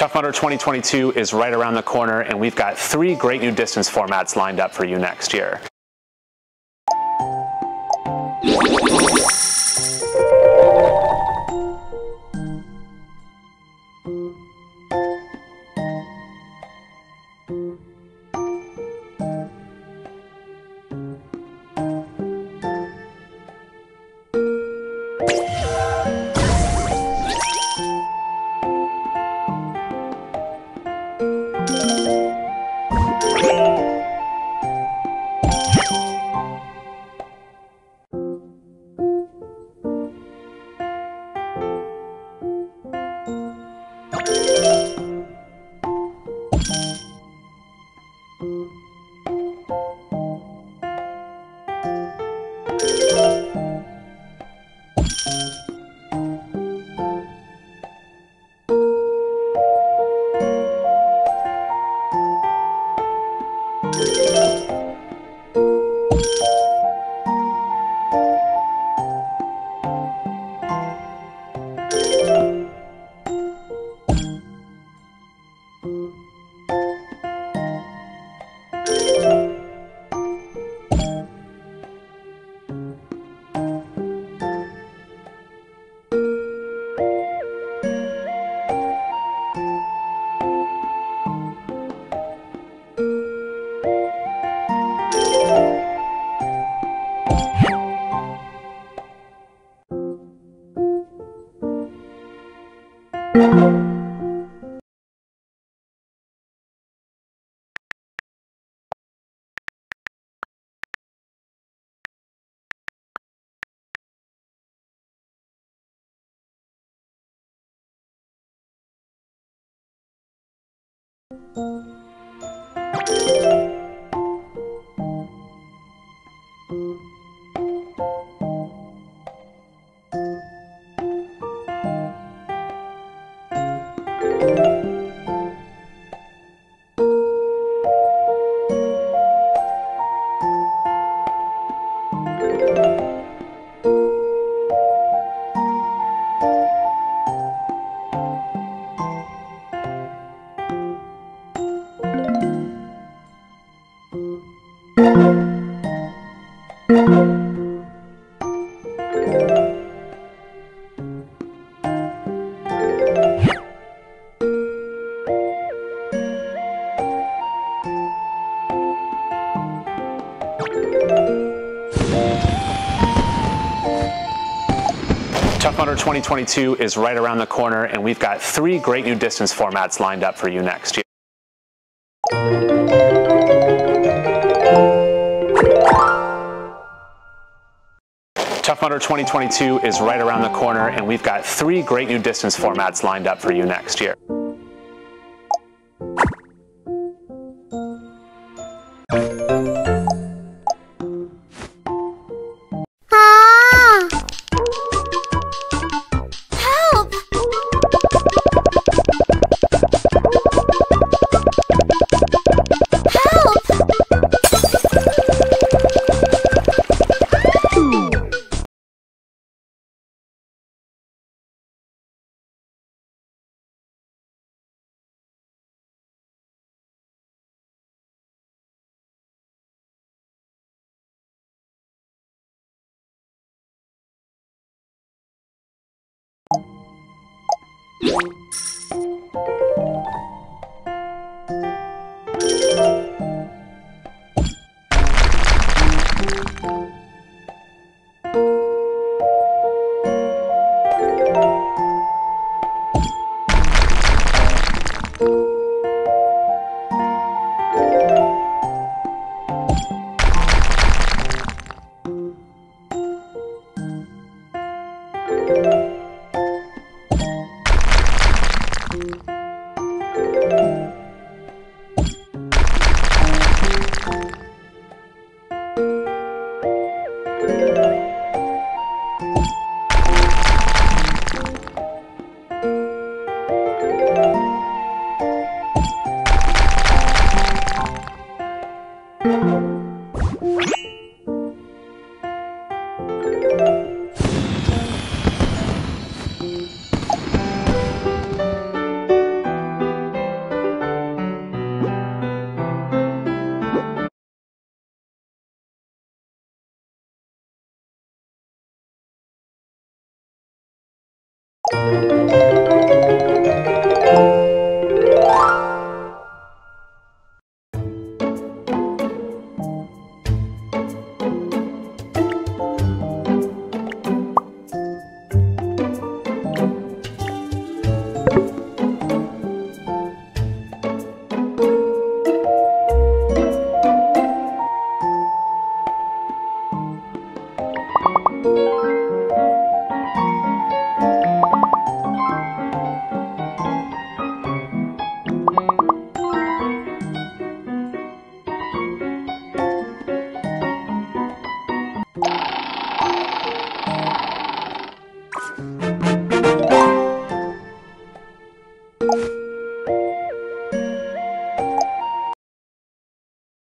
Tough Mudder 2022 is right around the corner, and we've got 3 great new distance formats lined up for you next year. Tough Mudder 2022 is right around the corner, and we've got 3 great new distance formats lined up for you next year. Tough Mudder 2022 is right around the corner, and we've got 3 great new distance formats lined up for you next year. you.